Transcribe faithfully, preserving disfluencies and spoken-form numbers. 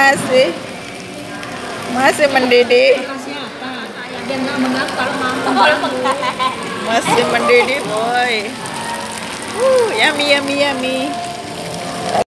masih masih mendidih. Masih mendidih, boy. Uh, yummy, yummy, yummy.